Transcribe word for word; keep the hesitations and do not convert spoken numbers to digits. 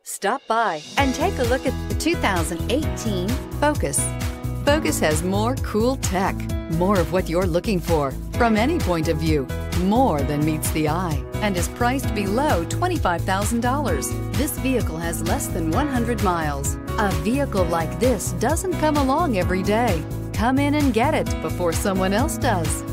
Stop by and take a look at the two thousand eighteen Focus. Focus has more cool tech, more of what you're looking for from any point of view, more than meets the eye, and is priced below twenty-five thousand dollars. This vehicle has less than one hundred miles. A vehicle like this doesn't come along every day. Come in and get it before someone else does.